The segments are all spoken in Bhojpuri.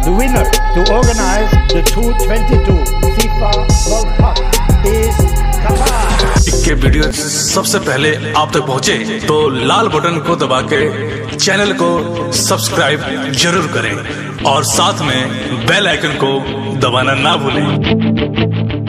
The winner to organize the 2022 FIFA World Cup is Qatar. के वीडियो सबसे पहले आप तक पहुंचे तो लाल बटन को दबा के चैनल को सब्सक्राइब जरूर करें और साथ में बेल आइकन को दबाना ना भूलें।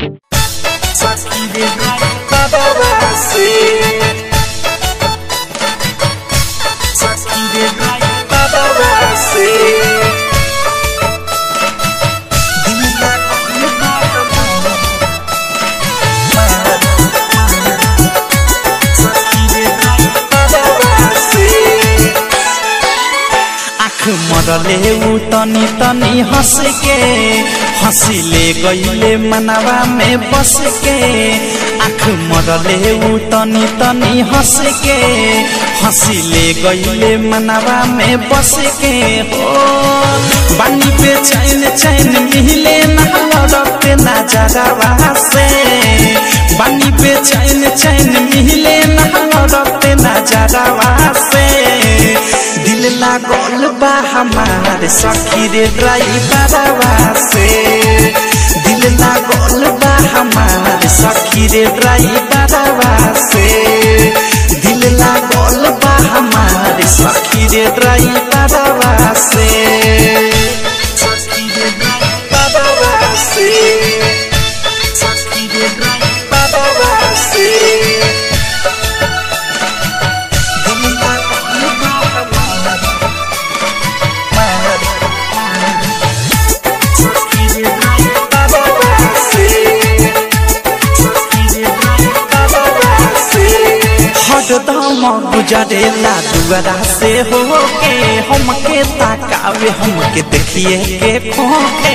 मरले उ तनी तनी हंस के हंसिले गईले मनवा में बस के आँख मरले उ तनी तनी हंस के हंसिले गईले मनवा में बस के हो बानी पे चैन चैन मिले ना लड़ते ना जगवा से बानी पे चैन चैन मिले ना लड़ते ना जगवा से दिल लागल बा हमारे सखी रे ड्राइवरवा से दिल लागल बा हमारे सखी रे ड्राइवरवा से दिल लागल बा हमारे सखी रे ड्राइवरवा से सखी रे ड्राइवरवा से सखी रे ड्राइवरवा से गुजरेला दुआरा से हो के हमके ताकावे हमके देखिए के खोके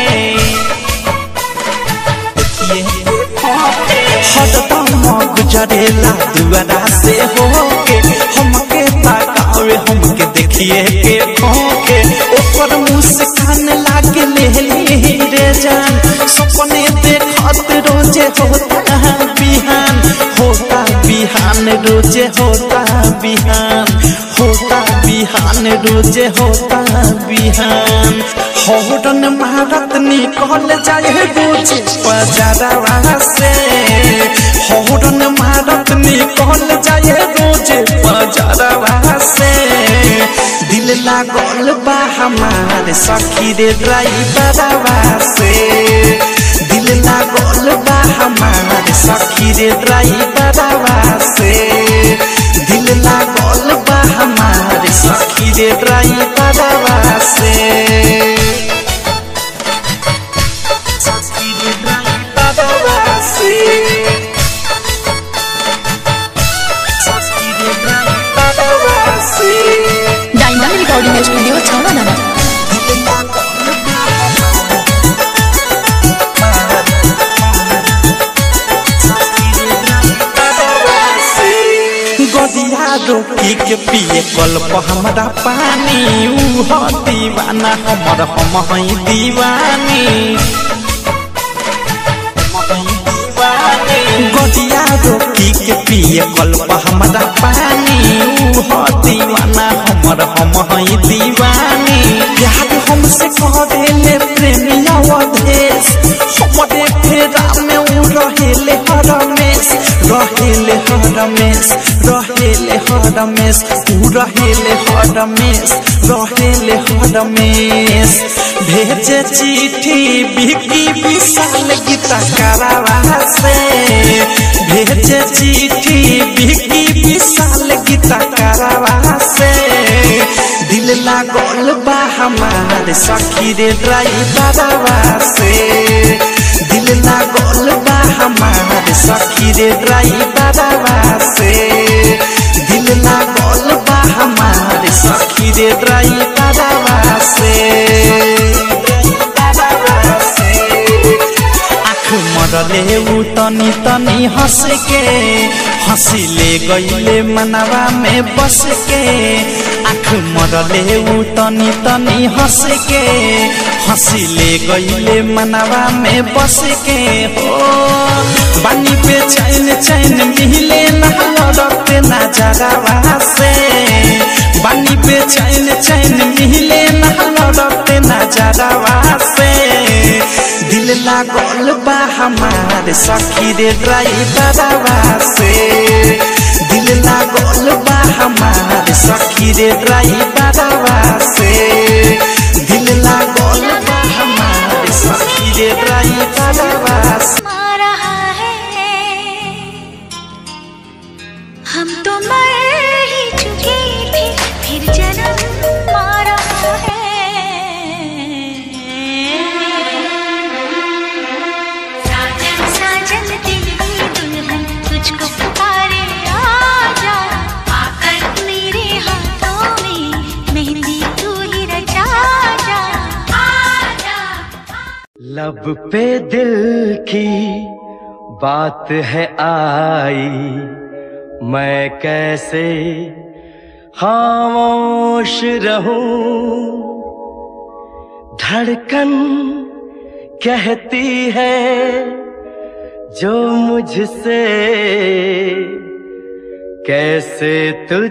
गुजरेला दुआरा से हो के हमके ताकावे हमके देखिए के खोके ऊपर मुस्कान लागे ले रे जान सपने देखत रोजे होता बिहान होता बिहान रोजे होता बिहान होता बिहान रोजे होता बिहान हौरन मारत निकल जाए रोजे बजारवा से हौरन मारत निकल जाए रोजे बजारवा से दिल लागल बा हमारे सखी रे ड्राइवरवा से दिल लागल बा हमारे सखी रे ड्राइवरवा से दिल लागल बा हमारे सखी रे ड्राइवरवा से सखी रे ड्राइवरवा से सखी रे ड्राइवरवा से डायनामिक रिकॉर्डिंग स्टूडियो छावना रोकी के पिए कल्प हमारा पानी ऊ दीवाना हमर हम हई दीवानी गदिया रोकी के पिए कल्प हमारा पानी ऊ दीवाना हमर हम हई दीवानी प्यार हमसे करेले प्रेमिया वधेश हमरे फेरा में ऊ रहेले हरमेश रहेले हरमेश रहेले हरमेश ऊ रहेले हरमेश रहेले हरमेश भेजे चिट्ठी बिकी विशाल गीता करावा से भेजे चिट्ठी बिकी विशाल गीता करावा से दिल लागल बा हमारे सखी रे ड्राइवरवा से दिल लागल बा हमारे सखी रे ड्राइवरवा से दिल लागल बा हमारे सखी रे ड्राइवरवा से आँख मरले उ तनी तनी हंस के हंसिले गईले मनवा में बस के आँख मरले उ तनी तनी हंस के फांसी ले गईले मनवा में बस के हो बानी पे चैन चैन मिले ना लड़ते ना जगवा से बानी पे चैन चैन मिले ना लड़ते ना जगवा से दिल लागल बा हमारे सखी रे ड्राइवरवा से दिल लागल बा हमारे सखी रे ड्राइवरवा से दिल लागल बा हमारे सखी रे ड्राइवरवा से हम तो मर ही चुके थे फिर जन्म मारा है साजन साजन दिल की दुल्हन तुझको पुकारे आजा आकर मेरे हाथों में मेहंदी तू ही रचा जा आजा। लब पे दिल की बात है आई मैं कैसे खामोश रहूं धड़कन कहती है जो मुझसे कैसे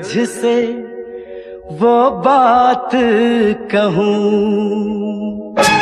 तुझसे वो बात कहूं।